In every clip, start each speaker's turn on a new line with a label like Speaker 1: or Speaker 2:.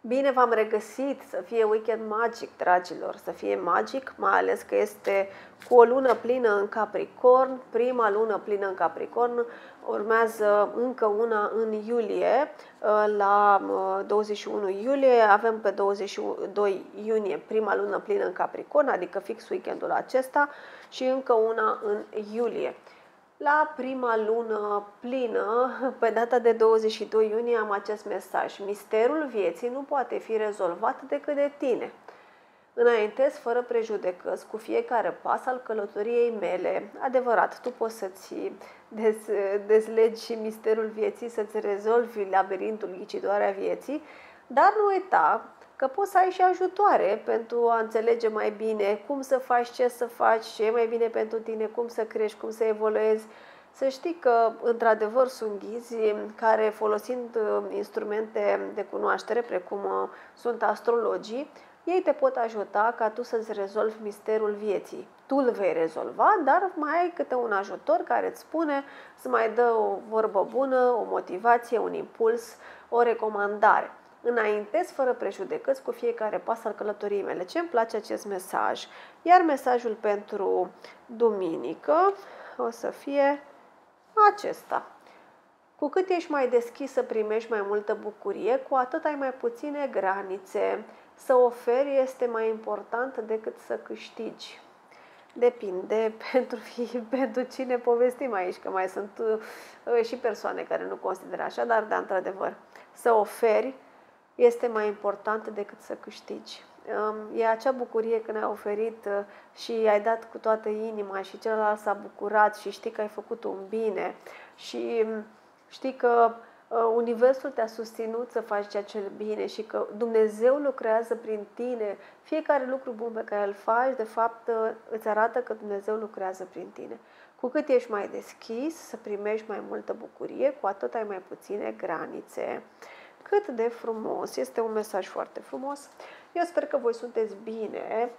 Speaker 1: Bine v-am regăsit, să fie weekend magic, dragilor, să fie magic, mai ales că este cu o lună plină în Capricorn, prima lună plină în Capricorn, urmează încă una în iulie, la 21 iulie, avem pe 22 iunie prima lună plină în Capricorn, adică fix weekendul acesta, și încă una în iulie. La prima lună plină, pe data de 22 iunie, am acest mesaj. Misterul vieții nu poate fi rezolvat decât de tine. Înaintez fără prejudecăți cu fiecare pas al călătoriei mele. Adevărat, tu poți să-ți dezlegi misterul vieții, să-ți rezolvi labirintul ghicitoarea vieții, dar nu uita că poți să ai și ajutoare pentru a înțelege mai bine cum să faci, ce să faci, ce e mai bine pentru tine, cum să crești, cum să evoluezi. Să știi că, într-adevăr, sunt ghizi care, folosind instrumente de cunoaștere, precum sunt astrologii, ei te pot ajuta ca tu să-ți rezolvi misterul vieții. Tu îl vei rezolva, dar mai ai câte un ajutor care îți spune, îți mai dă o vorbă bună, o motivație, un impuls, o recomandare. Înaintez fără prejudecăți cu fiecare pas al călătoriei mele. Ce îmi place acest mesaj? Iar mesajul pentru duminică o să fie acesta. Cu cât ești mai deschis să primești mai multă bucurie, cu atât ai mai puține granițe. Să oferi este mai important decât să câștigi. Depinde pentru cine povestim aici, că mai sunt și persoane care nu consideră așa, dar da, într-adevăr, să oferi este mai important decât să câștigi. E acea bucurie când ai oferit și ai dat cu toată inima și celălalt s-a bucurat și știi că ai făcut un bine și știi că Universul te-a susținut să faci acel bine și că Dumnezeu lucrează prin tine. Fiecare lucru bun pe care îl faci, de fapt, îți arată că Dumnezeu lucrează prin tine. Cu cât ești mai deschis să primești mai multă bucurie, cu atât ai mai puține granițe. Cât de frumos! Este un mesaj foarte frumos. Eu sper că voi sunteți bine.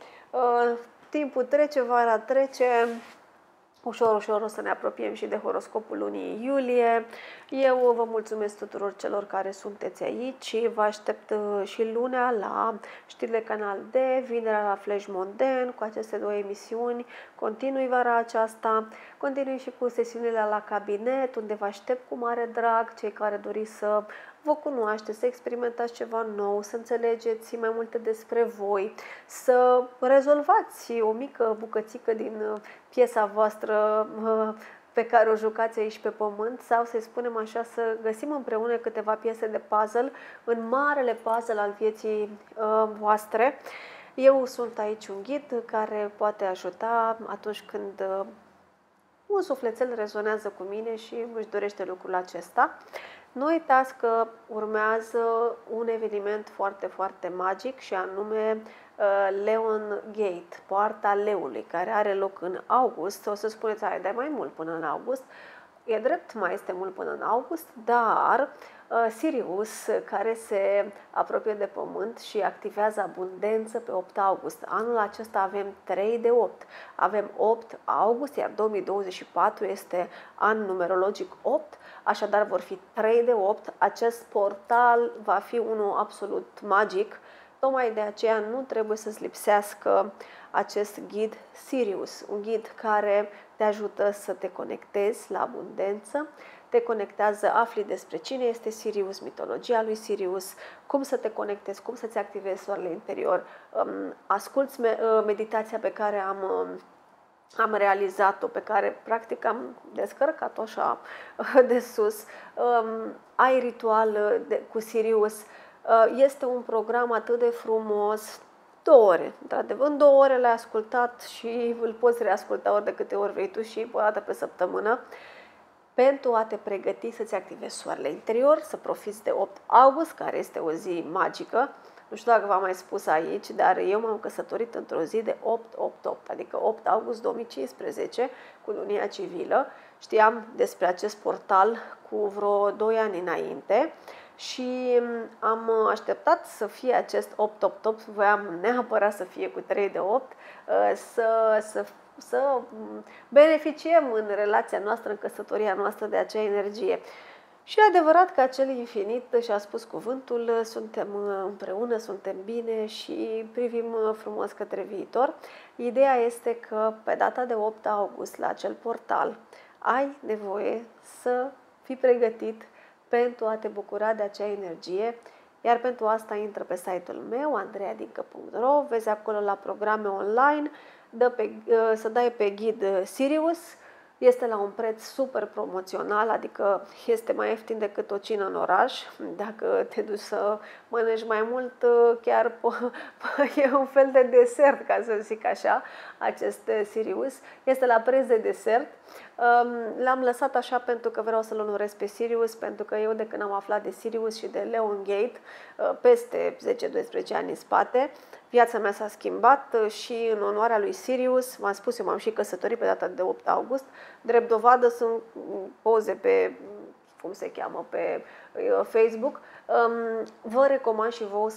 Speaker 1: Timpul trece, vara trece. Ușor, ușor o să ne apropiem și de horoscopul lunii iulie. Eu vă mulțumesc tuturor celor care sunteți aici. Vă aștept și lunea la știrile Canal D, vinerea la Flash Monden, cu aceste două emisiuni. Continui vara aceasta, continui și cu sesiunile la cabinet, unde vă aștept cu mare drag cei care doriți să vă cunoașteți, să experimentați ceva nou, să înțelegeți mai multe despre voi, să rezolvați o mică bucățică din piesa voastră pe care o jucați aici pe pământ sau, să-i spunem așa, să găsim împreună câteva piese de puzzle în marele puzzle al vieții voastre. Eu sunt aici un ghid care poate ajuta atunci când un sufletel rezonează cu mine și își dorește lucrul acesta. Nu uitați că urmează un eveniment foarte, foarte magic și anume Leon Gate, Poarta Leului, care are loc în august. O să spuneți, ai de mai mult până în august. E drept, mai este mult până în august, dar Sirius, care se apropie de Pământ și activează abundență pe 8 august. Anul acesta avem 3 de 8. Avem 8 august, iar 2024 este an numerologic 8, așadar vor fi 3 de 8. Acest portal va fi unul absolut magic. Tocmai de aceea nu trebuie să-ți lipsească acest ghid Sirius, un ghid care te ajută să te conectezi la abundență, te conectează, afli despre cine este Sirius, mitologia lui Sirius, cum să te conectezi, cum să-ți activezi soarele interior. Asculți meditația pe care am realizat-o, pe care practic am descărcat-o așa de sus. Ai ritual cu Sirius. Este un program atât de frumos, 2 ore, într-adevăr. În 2 ore l-ai ascultat și îl poți reasculta ori de câte ori vrei tu și o dată pe săptămână, pentru a te pregăti să-ți activezi soarele interior, să profiți de 8 august, care este o zi magică. Nu știu dacă v-am mai spus aici, dar eu m-am căsătorit într-o zi de 8-8-8, adică 8 august 2015, cu lunia civilă. Știam despre acest portal cu vreo 2 ani înainte și am așteptat să fie acest 8-8-8, voiam neapărat să fie cu 3 de 8, să beneficiem în relația noastră, în căsătoria noastră de acea energie. Și e adevărat că acel infinit și-a spus cuvântul, suntem împreună, suntem bine și privim frumos către viitor. Ideea este că pe data de 8 august, la acel portal, ai nevoie să fii pregătit pentru a te bucura de acea energie, iar pentru asta intră pe site-ul meu, andreadincă.ro, vezi acolo la programe online, să dai pe ghid Sirius. Este la un preț super promoțional, adică este mai ieftin decât o cină în oraș. Dacă te duci să mănânci mai mult, chiar e un fel de desert, ca să zic așa, acest Sirius. Este la preț de desert. L-am lăsat așa pentru că vreau să-l onorez pe Sirius, pentru că eu de când am aflat de Sirius și de Leon Gate, peste 10-12 ani în spate, viața mea s-a schimbat și în onoarea lui Sirius, v-am spus, eu m-am și căsătorit pe data de 8 august, drept dovadă sunt poze pe, cum se cheamă, pe Facebook. Vă recomand și vouă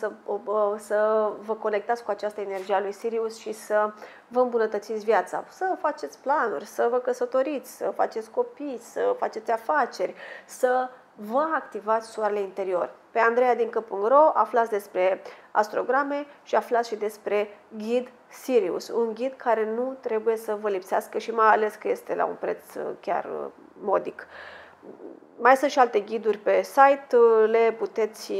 Speaker 1: să vă conectați cu această energie a lui Sirius și să vă îmbunătățiți viața, să faceți planuri, să vă căsătoriți, să faceți copii, să faceți afaceri, să vă activați soarele interior. Pe andreadincă.ro aflați despre astrograme și aflați și despre ghid Sirius, un ghid care nu trebuie să vă lipsească și mai ales că este la un preț chiar modic. Mai sunt și alte ghiduri pe site, le puteți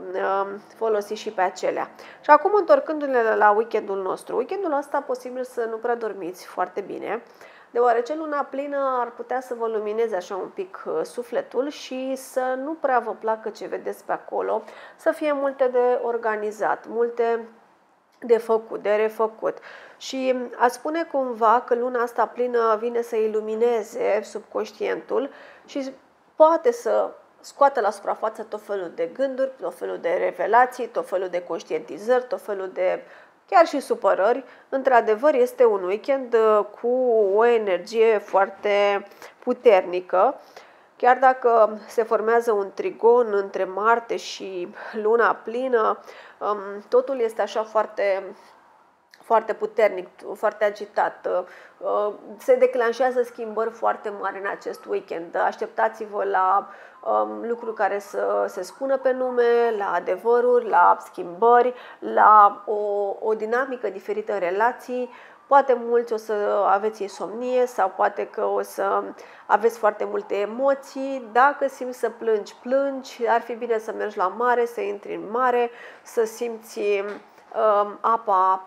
Speaker 1: folosi și pe acelea. Și acum, întorcându-ne la weekendul nostru, weekendul ăsta posibil să nu prea dormiți foarte bine, deoarece luna plină ar putea să vă lumineze așa un pic sufletul și să nu prea vă placă ce vedeți pe acolo, să fie multe de organizat, multe de făcut, de refăcut. Și aș spune cumva că luna asta plină vine să ilumineze subconștientul și poate să scoată la suprafață tot felul de gânduri, tot felul de revelații, tot felul de conștientizări, tot felul de chiar și supărări. Într-adevăr, este un weekend cu o energie foarte puternică. Chiar dacă se formează un trigon între Marte și luna plină, totul este așa foarte puternic, foarte agitat. Se declanșează schimbări foarte mari în acest weekend. Așteptați-vă la lucruri care să se spună pe nume, la adevăruri, la schimbări, la o dinamică diferită în relații. Poate mulți o să aveți insomnie sau poate că o să aveți foarte multe emoții. Dacă simți să plângi, plângi. Ar fi bine să mergi la mare, să intri în mare, să simți apa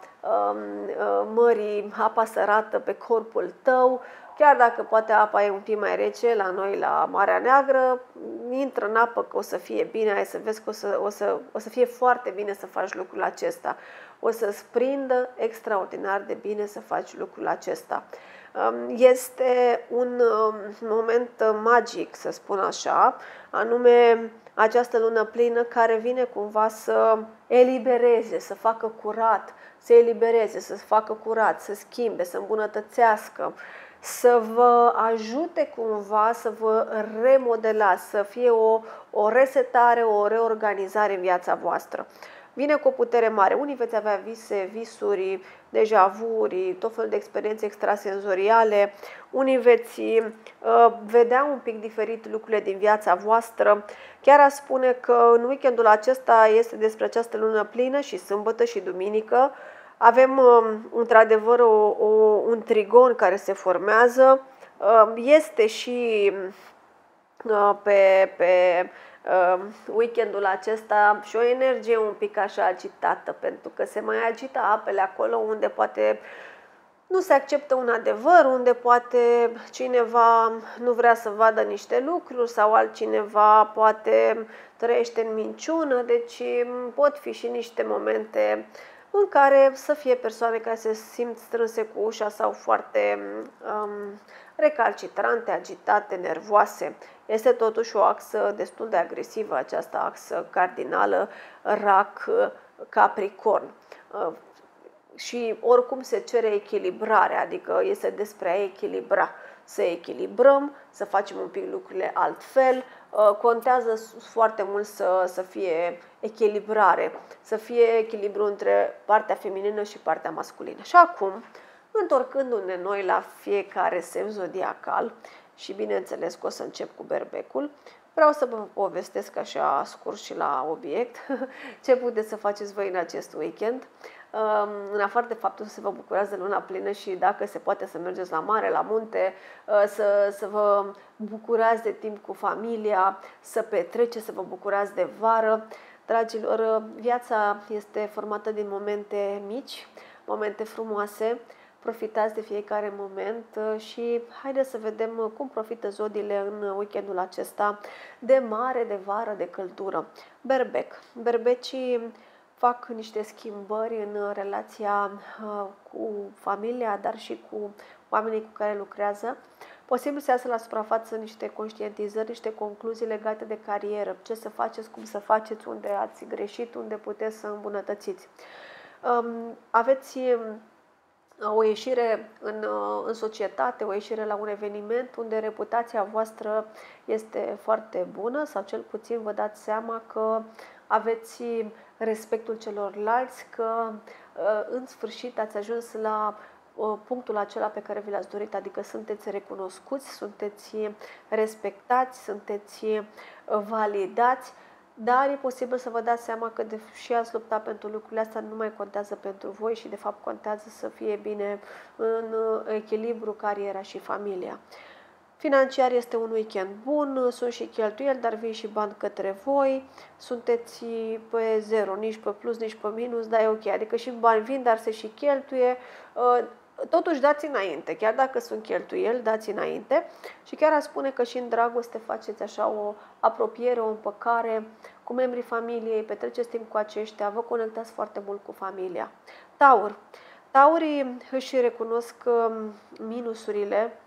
Speaker 1: mării, apa sărată pe corpul tău. Chiar dacă poate apa e un pic mai rece, la noi la Marea Neagră, intră în apă că o să fie bine, ai să vezi că o să fie foarte bine să faci lucrul acesta. O să-ți prindă extraordinar de bine să faci lucrul acesta. Este un moment magic, să spun așa, anume această lună plină care vine cumva să elibereze, să facă curat, să elibereze, să facă curat, să schimbe, să îmbunătățească, să vă ajute cumva să vă remodelați, să fie o resetare, o reorganizare în viața voastră. Vine cu o putere mare. Unii veți avea vise, visuri, deja-vuri, tot felul de experiențe extrasenzoriale. Unii veți vedea un pic diferit lucrurile din viața voastră. Chiar aș spune că în weekendul acesta este despre această lună plină și sâmbătă și duminică. Avem într-adevăr un trigon care se formează. Este și pe weekendul acesta și o energie un pic așa agitată, pentru că se mai agită apele acolo unde poate nu se acceptă un adevăr, unde poate cineva nu vrea să vadă niște lucruri sau altcineva poate trăiește în minciună, deci pot fi și niște momente în care să fie persoane care se simt strânse cu ușa sau foarte recalcitrante, agitate, nervoase. Este totuși o axă destul de agresivă, această axă cardinală Rac-Capricorn. Și oricum se cere echilibrare, adică este despre a echilibra. Să echilibrăm, să facem un pic lucrurile altfel. Contează foarte mult să fie echilibrare, să fie echilibru între partea feminină și partea masculină. Și acum, întorcându-ne noi la fiecare semn zodiacal, și bineînțeles că o să încep cu berbecul, Vreau să vă povestesc așa scurt și la obiect ce puteți să faceți voi în acest weekend. În afară de faptul să vă bucurați de luna plină și dacă se poate să mergeți la mare, la munte, să vă bucurați de timp cu familia, să petreceți, să vă bucurați de vară. Dragilor, viața este formată din momente mici, momente frumoase. Profitați de fiecare moment și haideți să vedem cum profită zodiile în weekendul acesta de mare, de vară, de căldură. Berbec. Berbecii fac niște schimbări în relația cu familia, dar și cu oamenii cu care lucrează. Posibil să iasă la suprafață niște conștientizări, niște concluzii legate de carieră. Ce să faceți, cum să faceți, unde ați greșit, unde puteți să îmbunătățiți. Aveți o ieșire în societate, o ieșire la un eveniment unde reputația voastră este foarte bună sau cel puțin vă dați seama că aveți respectul celorlalți, că în sfârșit ați ajuns la punctul acela pe care vi l-ați dorit, adică sunteți recunoscuți, sunteți respectați, sunteți validați. Dar e posibil să vă dați seama că deși ați luptat pentru lucrurile astea, nu mai contează pentru voi și de fapt contează să fie bine în echilibru cariera și familia. Financiar este un weekend bun, sunt și cheltuieli, dar vin și bani către voi, sunteți pe zero, nici pe plus, nici pe minus, dar e ok, adică și bani vin, dar se și cheltuie. Totuși dați înainte, chiar dacă sunt cheltuieli, dați înainte și chiar aș spune că și în dragoste faceți așa o apropiere, o împăcare cu membrii familiei, petreceți timp cu aceștia, vă conectați foarte mult cu familia. Taur. Taurii își recunosc minusurile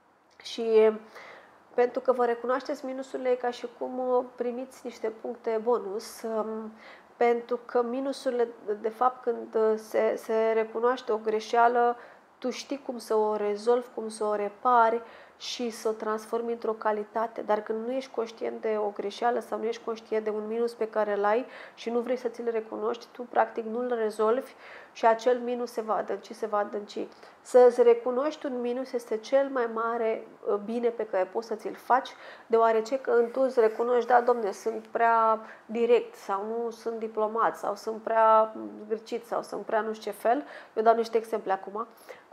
Speaker 1: și pentru că vă recunoașteți minusurile, e ca și cum primiți niște puncte bonus. Pentru că minusurile, de fapt, când se recunoaște o greșeală, tu știi cum să o rezolvi, cum să o repari și să o transformi într-o calitate. Dar când nu ești conștient de o greșeală sau nu ești conștient de un minus pe care îl ai și nu vrei să ți-l recunoști, tu practic nu-l rezolvi și acel minus se va adânci, se va adânci. Să-ți recunoști un minus este cel mai mare bine pe care poți să ți-l faci, deoarece când tu îți recunoști, da, domne, sunt prea direct sau nu sunt diplomat sau sunt prea zgârcit sau sunt prea nu știu ce fel, eu dau niște exemple acum,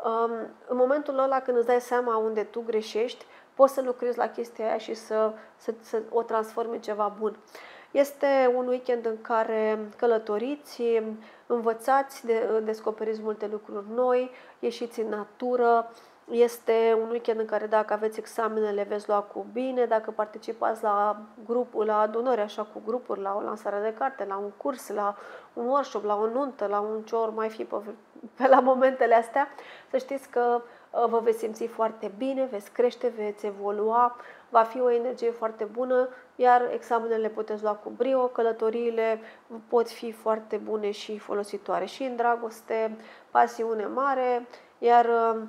Speaker 1: în momentul ăla când îți dai seama unde tu greșești, poți să lucrezi la chestia aia și să o transformi în ceva bun. Este un weekend în care călătoriți, învățați, descoperiți multe lucruri noi, ieșiți în natură. Este un weekend în care dacă aveți examene le veți lua cu bine, dacă participați la grupul, la adunări, așa cu grupuri, la o lansare de carte, la un curs, la un workshop, la o nuntă, la un ce ori mai fi pe la momentele astea, să știți că vă veți simți foarte bine, veți crește, veți evolua, va fi o energie foarte bună, iar examenele puteți lua cu brio, călătoriile pot fi foarte bune și folositoare. Și în dragoste, pasiune mare, iar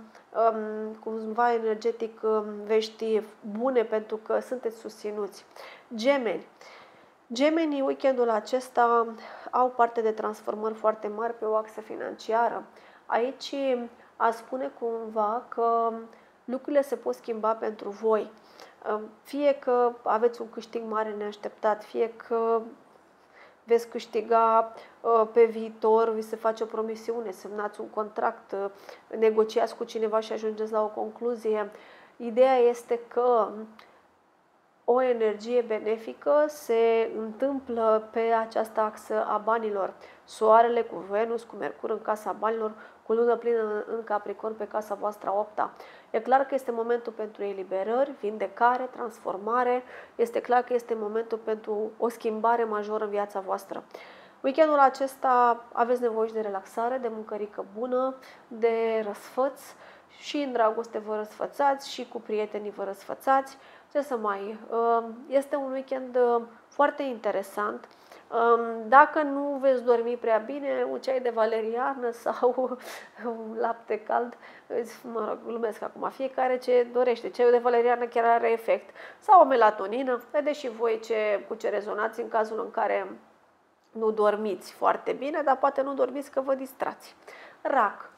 Speaker 1: cumva energetic vești bune pentru că sunteți susținuți. Gemeni. Gemenii, weekendul acesta, au parte de transformări foarte mari pe o axă financiară. Aici a spune cumva că lucrurile se pot schimba pentru voi. Fie că aveți un câștig mare neașteptat, fie că veți câștiga pe viitor, vi se face o promisiune, semnați un contract, negociați cu cineva și ajungeți la o concluzie. Ideea este că o energie benefică se întâmplă pe această axă a banilor. Soarele cu Venus, cu Mercur în casa banilor, cu lună plină în Capricorn pe casa voastră a 8-a. E clar că este momentul pentru eliberări, vindecare, transformare. Este clar că este momentul pentru o schimbare majoră în viața voastră. Weekendul acesta aveți nevoie și de relaxare, de mâncărică bună, de răsfăț și în dragoste vă răsfățați și cu prietenii vă răsfățați. Ce să mai... Este un weekend foarte interesant. Dacă nu veți dormi prea bine, un ceai de valeriană sau un lapte cald, mă rog, glumesc acum, fiecare ce dorește. Ceaiul de valeriană chiar are efect. Sau o melatonină, vedeți și voi cu ce rezonați în cazul în care nu dormiți foarte bine, dar poate nu dormiți că vă distrați. Rac.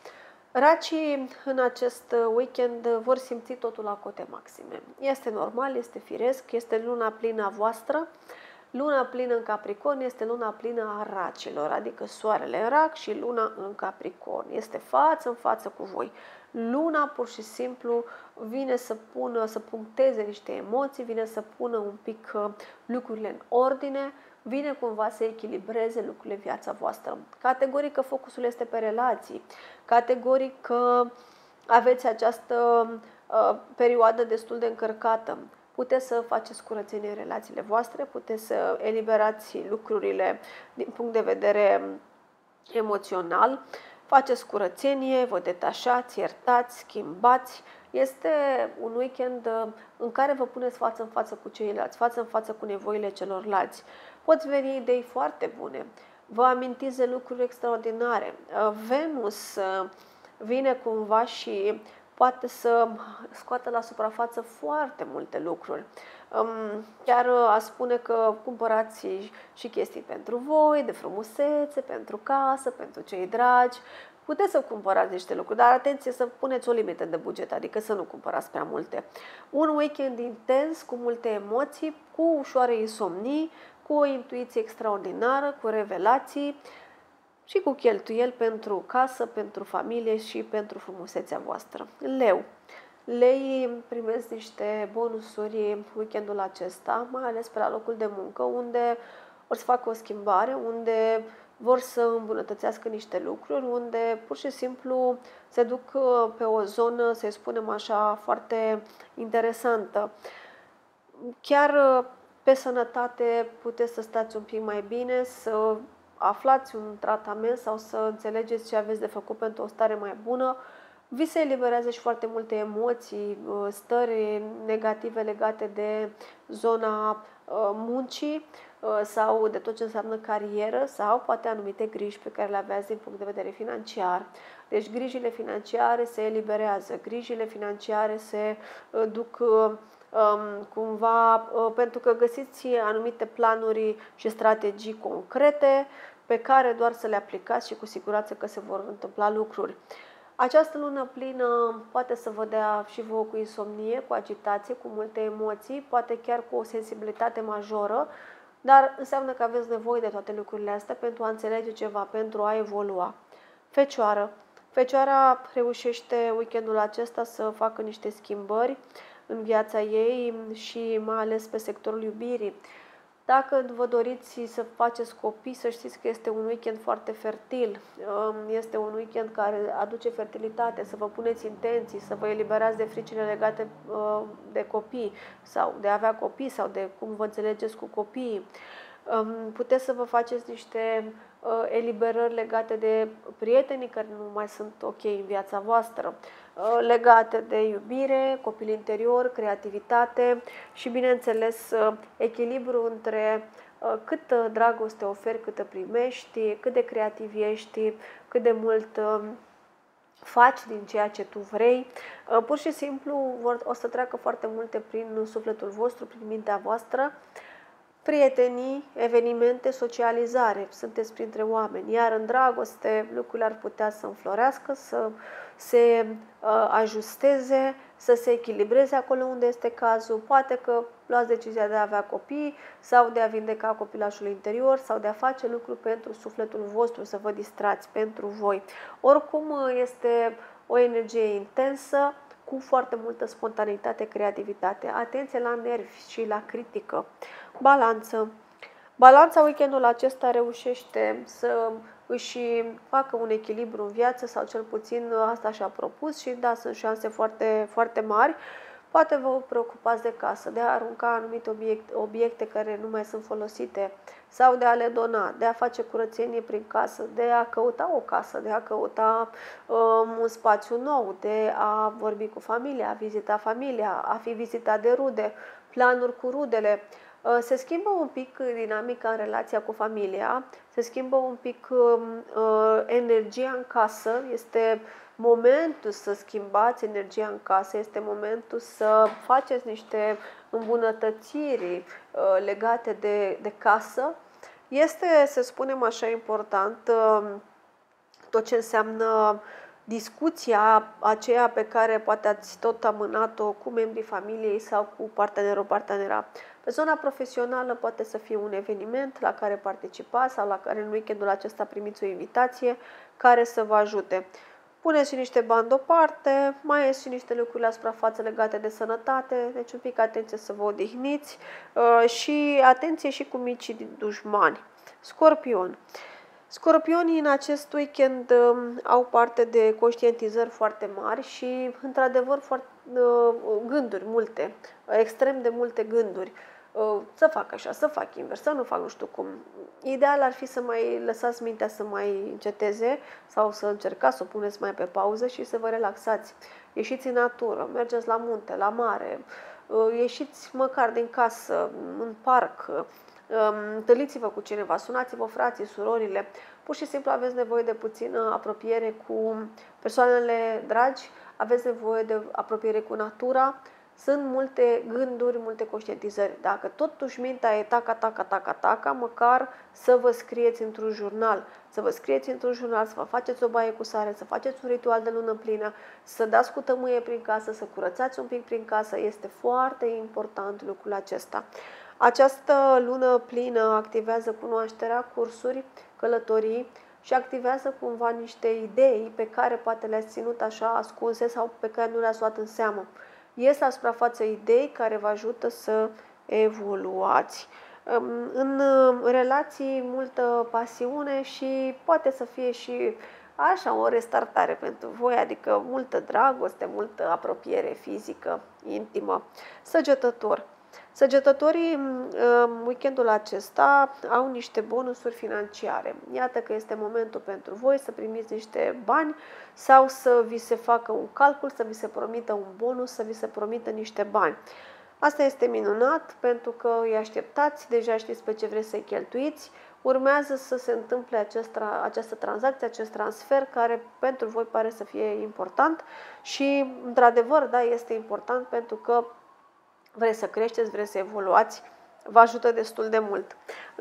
Speaker 1: Racii în acest weekend vor simți totul la cote maxime. Este normal, este firesc, este luna plină a voastră. Luna plină în Capricorn este luna plină a racilor, adică soarele în rac și luna în Capricorn. Este față în față cu voi. Luna pur și simplu vine să puncteze niște emoții, vine să pună un pic lucrurile în ordine, vine cumva să echilibreze lucrurile în viața voastră. Categoric că focusul este pe relații, categoric că aveți această perioadă destul de încărcată. Puteți să faceți curățenie în relațiile voastre, puteți să eliberați lucrurile din punct de vedere emoțional, faceți curățenie, vă detașați, iertați, schimbați. Este un weekend în care vă puneți față în față cu ceilalți, față în față cu nevoile celorlalți. Poți veni idei foarte bune, vă amintiți de lucruri extraordinare. Venus vine cumva și poate să scoată la suprafață foarte multe lucruri. Chiar a spune că cumpărați și chestii pentru voi, de frumusețe, pentru casă, pentru cei dragi. Puteți să cumpărați niște lucruri, dar atenție să puneți o limită de buget, adică să nu cumpărați prea multe. Un weekend intens, cu multe emoții, cu ușoare insomnii, cu o intuiție extraordinară, cu revelații și cu cheltuieli pentru casă, pentru familie și pentru frumusețea voastră. Leu. Leii primesc niște bonusuri weekendul acesta, mai ales pe la locul de muncă, unde vor să facă o schimbare, unde vor să îmbunătățească niște lucruri, unde pur și simplu se duc pe o zonă, să spunem așa, foarte interesantă. Chiar pe sănătate puteți să stați un pic mai bine, să aflați un tratament sau să înțelegeți ce aveți de făcut pentru o stare mai bună. Vi se eliberează și foarte multe emoții, stări negative legate de zona muncii sau de tot ce înseamnă carieră sau poate anumite griji pe care le aveați din punct de vedere financiar. Deci grijile financiare se eliberează, grijile financiare se duc cumva pentru că găsiți anumite planuri și strategii concrete pe care doar să le aplicați și cu siguranță că se vor întâmpla lucruri. Această lună plină poate să vă dea și vouă cu insomnie, cu agitație, cu multe emoții, poate chiar cu o sensibilitate majoră, dar înseamnă că aveți nevoie de toate lucrurile astea pentru a înțelege ceva, pentru a evolua. Fecioară. Fecioara reușește weekendul acesta să facă niște schimbări în viața ei și mai ales pe sectorul iubirii. Dacă vă doriți să faceți copii, să știți că este un weekend foarte fertil, este un weekend care aduce fertilitate, să vă puneți intenții, să vă eliberați de fricile legate de copii sau de a avea copii sau de cum vă înțelegeți cu copiii. Puteți să vă faceți niște eliberări legate de prietenii care nu mai sunt ok în viața voastră, legate de iubire, copil interior, creativitate și, bineînțeles, echilibru între câtă dragoste oferi, câtă primești, cât de creativ ești, cât de mult faci din ceea ce tu vrei. Pur și simplu o să treacă foarte multe prin sufletul vostru, prin mintea voastră. Prietenii, evenimente, socializare, sunteți printre oameni, iar în dragoste lucrurile ar putea să înflorească, să se ajusteze, să se echilibreze acolo unde este cazul. Poate că luați decizia de a avea copii sau de a vindeca copilașul interior sau de a face lucruri pentru sufletul vostru, să vă distrați pentru voi. Oricum este o energie intensă, cu foarte multă spontaneitate, creativitate. Atenție la nervi și la critică. Balanță. Balanța weekendul acesta reușește să își facă un echilibru în viață sau cel puțin asta și-a propus și da, sunt șanse foarte, foarte mari. Poate vă preocupați de casă, de a arunca anumite obiecte care nu mai sunt folosite sau de a le dona, de a face curățenie prin casă, de a căuta o casă, de a căuta un spațiu nou, de a vorbi cu familia, a vizita familia, a fi vizitat de rude, planuri cu rudele. Se schimbă un pic dinamica în relația cu familia, se schimbă un pic energia în casă, este momentul să schimbați energia în casă, este momentul să faceți niște îmbunătățiri legate de casă. Este, să spunem așa, important tot ce înseamnă discuția aceea pe care poate ați tot amânat-o cu membrii familiei sau cu partenerul, partenera. Pe zona profesională poate să fie un eveniment la care participați sau la care în weekendul acesta primiți o invitație care să vă ajute. Puneți și niște bani deoparte, mai ies și niște lucruri la suprafață legate de sănătate, deci un pic atenție să vă odihniți și atenție și cu micii dușmani. Scorpion. Scorpionii în acest weekend au parte de conștientizări foarte mari și, într-adevăr, gânduri multe, extrem de multe gânduri. Să fac așa, să fac invers, să nu fac nu știu cum. Ideal ar fi să mai lăsați mintea să mai înceteze sau să încercați să o puneți mai pe pauză și să vă relaxați. Ieșiți în natură, mergeți la munte, la mare, ieșiți măcar din casă, în parc, întâlniți-vă cu cineva, sunați-vă frații, surorile, pur și simplu aveți nevoie de puțină apropiere cu persoanele dragi, aveți nevoie de apropiere cu natura. Sunt multe gânduri, multe conștientizări. Dacă totuși mintea e taca, măcar să vă scrieți într-un jurnal. Să vă scrieți într-un jurnal, să vă faceți o baie cu sare, să faceți un ritual de lună plină, să dați cu tămâie prin casă, să curățați un pic prin casă. Este foarte important lucrul acesta. Această lună plină activează cunoașterea, cursuri, călătorii și activează cumva niște idei pe care poate le-ați ținut așa ascunse sau pe care nu le-ați luat în seamă. Ies la suprafață idei care vă ajută să evoluați. În relații multă pasiune și poate să fie și așa o restartare pentru voi, adică multă dragoste, multă apropiere fizică, intimă. Săgetător. Săgetătorii weekendul acesta au niște bonusuri financiare. Iată că este momentul pentru voi să primiți niște bani sau să vi se facă un calcul, să vi se promită un bonus, să vi se promită niște bani. Asta este minunat pentru că îi așteptați, deja știți pe ce vreți să-i cheltuiți. Urmează să se întâmple această tranzacție, acest transfer care pentru voi pare să fie important și, într-adevăr, da, este important pentru că vreți să creșteți, vreți să evoluați, vă ajută destul de mult.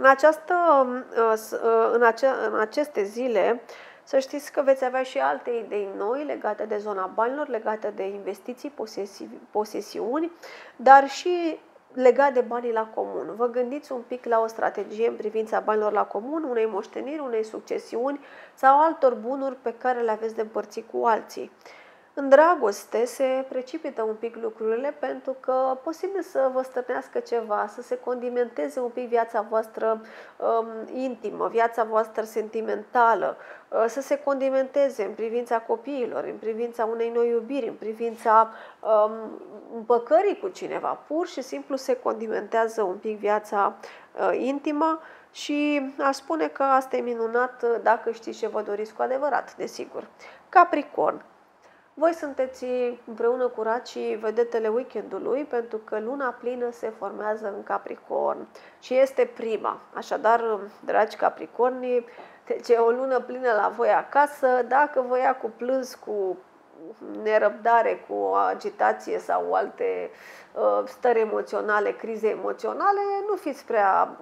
Speaker 1: În aceste zile, să știți că veți avea și alte idei noi legate de zona banilor, legate de investiții, posesiuni, dar și legat de banii la comun. Vă gândiți un pic la o strategie în privința banilor la comun, unei moșteniri, unei succesiuni sau altor bunuri pe care le aveți de împărțit cu alții. În dragoste se precipită un pic lucrurile pentru că posibil să vă stăpânească ceva, să se condimenteze un pic viața voastră intimă, viața voastră sentimentală, să se condimenteze în privința copiilor, în privința unei noi iubiri, în privința împăcării cu cineva. Pur și simplu se condimentează un pic viața intimă și aș spune că asta e minunat dacă știți ce vă doriți cu adevărat, desigur. Capricorn. Voi sunteți împreună cu racii vedetele weekendului pentru că luna plină se formează în Capricorn și este prima. Așadar, dragi Capricorni, deci e o lună plină la voi acasă. Dacă vă ia cu plâns, cu nerăbdare, cu agitație sau alte stări emoționale, crize emoționale, nu fiți prea,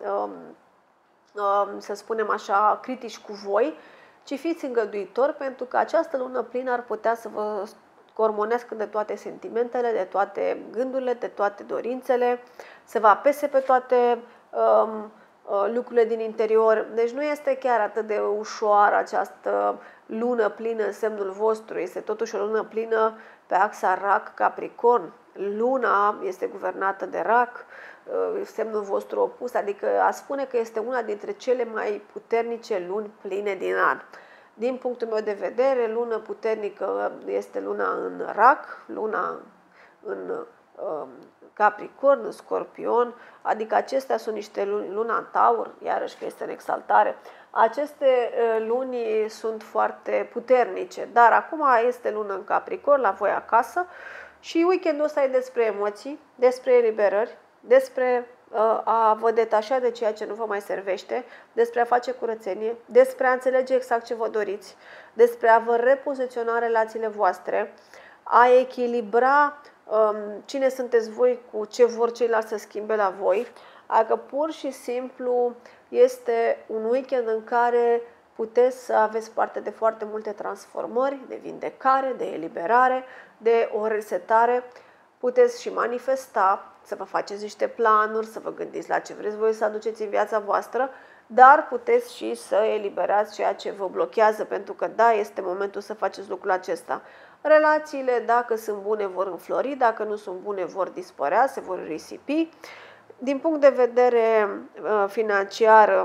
Speaker 1: să spunem așa, critici cu voi, ci fiți îngăduitori pentru că această lună plină ar putea să vă scormonească de toate sentimentele, de toate gândurile, de toate dorințele, să vă apese pe toate lucrurile din interior. Deci nu este chiar atât de ușoară această lună plină în semnul vostru. Este totuși o lună plină pe axa Rac-Capricorn. Luna este guvernată de Rac, semnul vostru opus, adică a spune că este una dintre cele mai puternice luni pline din an. Din punctul meu de vedere, lună puternică este luna în Rac, luna în Capricorn, în Scorpion, adică acestea sunt niște luni, luna în Taur, iarăși că este în exaltare. Aceste luni sunt foarte puternice, dar acum este lună în Capricorn, la voi acasă și weekendul ăsta e despre emoții, despre eliberări, despre a vă detașa de ceea ce nu vă mai servește, despre a face curățenie, despre a înțelege exact ce vă doriți, despre a vă repoziționa relațiile voastre, a echilibra cine sunteți voi cu ce vor ceilalți să schimbe la voi. Adică pur și simplu este un weekend în care puteți să aveți parte de foarte multe transformări, de vindecare, de eliberare, de o resetare. Puteți și manifesta, să vă faceți niște planuri, să vă gândiți la ce vreți voi să aduceți în viața voastră, dar puteți și să eliberați ceea ce vă blochează, pentru că da, este momentul să faceți lucrul acesta. Relațiile, dacă sunt bune, vor înflori, dacă nu sunt bune, vor dispărea, se vor risipi. Din punct de vedere financiar,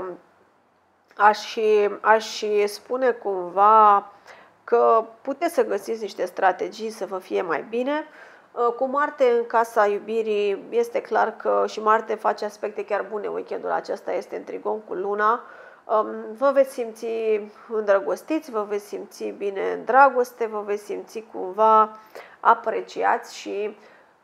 Speaker 1: aș spune cumva că puteți să găsiți niște strategii să vă fie mai bine. Cu Marte în casa iubirii este clar că și Marte face aspecte chiar bune. Weekendul acesta este în trigon cu Luna. Vă veți simți îndrăgostiți, vă veți simți bine în dragoste, vă veți simți cumva apreciați și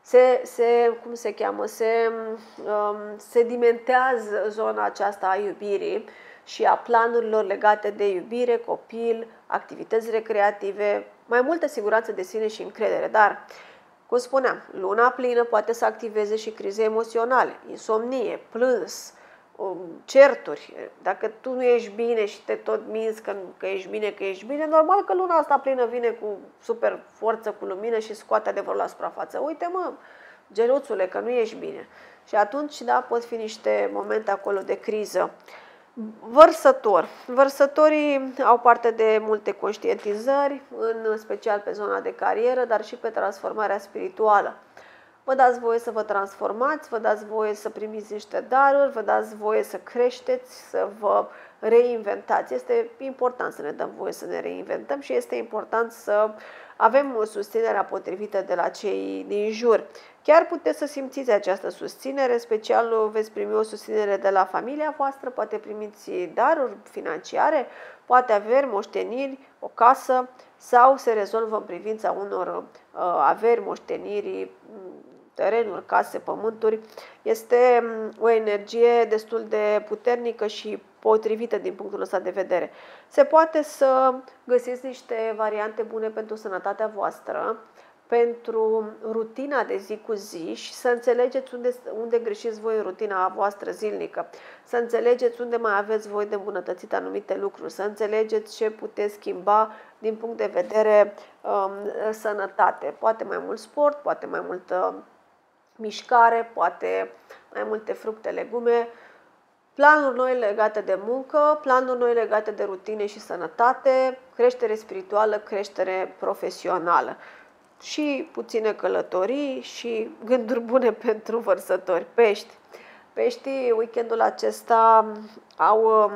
Speaker 1: se dimentează zona aceasta a iubirii și a planurilor legate de iubire, copil, activități recreative, mai multă siguranță de sine și încredere. Dar, cum spuneam, luna plină poate să activeze și crize emoționale, insomnie, plâns, certuri. Dacă tu nu ești bine și te tot minți că ești bine, normal că luna asta plină vine cu super forță, cu lumină și scoate adevărul la suprafață. Uite mă, geluțule, că nu ești bine. Și atunci, da, pot fi niște momente acolo de criză. Vărsătorii au parte de multe conștientizări, în special pe zona de carieră, dar și pe transformarea spirituală. Vă dați voie să vă transformați, vă dați voie să primiți niște daruri, vă dați voie să creșteți, să vă reinventați. Este important să ne dăm voie să ne reinventăm și este important să avem susținerea potrivită de la cei din jur. Chiar puteți să simțiți această susținere, special veți primi o susținere de la familia voastră, poate primiți daruri financiare, poate averi, moșteniri, o casă sau se rezolvă în privința unor averi, moșteniri, terenuri, case, pământuri. Este o energie destul de puternică și potrivită din punctul ăsta de vedere. Se poate să găsiți niște variante bune pentru sănătatea voastră, pentru rutina de zi cu zi și să înțelegeți unde greșiți voi în rutina voastră zilnică, să înțelegeți unde mai aveți voi de îmbunătățit anumite lucruri, să înțelegeți ce puteți schimba din punct de vedere sănătate. Poate mai mult sport, poate mai multă mișcare, poate mai multe fructe, legume, planuri noi legate de muncă, planuri noi legate de rutine și sănătate, creștere spirituală, creștere profesională și puține călătorii și gânduri bune pentru vărsători. Peștii weekendul acesta au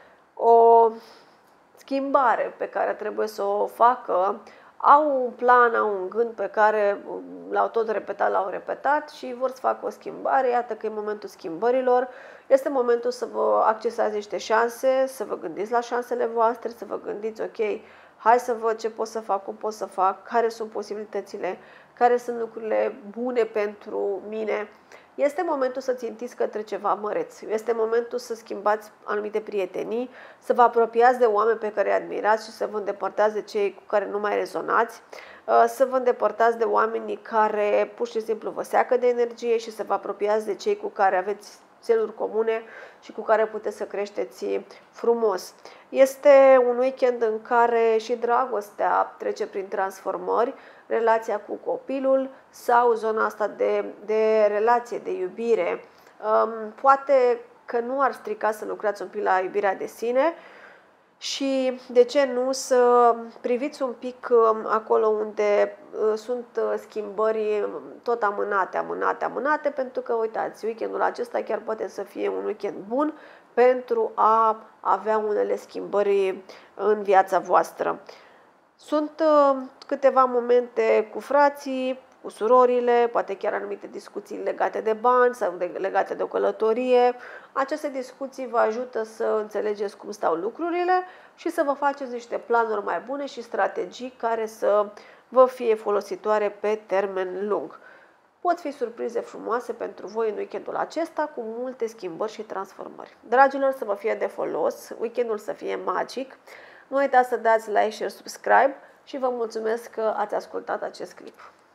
Speaker 1: o schimbare pe care trebuie să o facă. Au un plan, au un gând pe care l-au tot repetat, l-au repetat și vor să facă o schimbare. Iată că e momentul schimbărilor. Este momentul să vă accesați niște șanse, să vă gândiți la șansele voastre, să vă gândiți, ok, hai să văd ce pot să fac, cum pot să fac, care sunt posibilitățile, care sunt lucrurile bune pentru mine. Este momentul să țintiți către ceva măreț. Este momentul să schimbați anumite prietenii, să vă apropiați de oameni pe care îi admirați și să vă îndepărtați de cei cu care nu mai rezonați, să vă îndepărtați de oamenii care pur și simplu vă seacă de energie și să vă apropiați de cei cu care aveți țeluri comune și cu care puteți să creșteți frumos. Este un weekend în care și dragostea trece prin transformări, relația cu copilul sau zona asta de relație, de iubire. Poate că nu ar strica să lucrați un pic la iubirea de sine și, de ce nu, să priviți un pic acolo unde sunt schimbări tot amânate, pentru că, uitați, weekendul acesta chiar poate să fie un weekend bun pentru a avea unele schimbări în viața voastră. Sunt câteva momente cu frații, cu surorile, poate chiar anumite discuții legate de bani sau legate de o călătorie. Aceste discuții vă ajută să înțelegeți cum stau lucrurile și să vă faceți niște planuri mai bune și strategii care să vă fie folositoare pe termen lung. Pot fi surprize frumoase pentru voi în weekendul acesta cu multe schimbări și transformări. Dragilor, să vă fie de folos, weekendul să fie magic. Nu uitați să dați like, share, subscribe și vă mulțumesc că ați ascultat acest clip.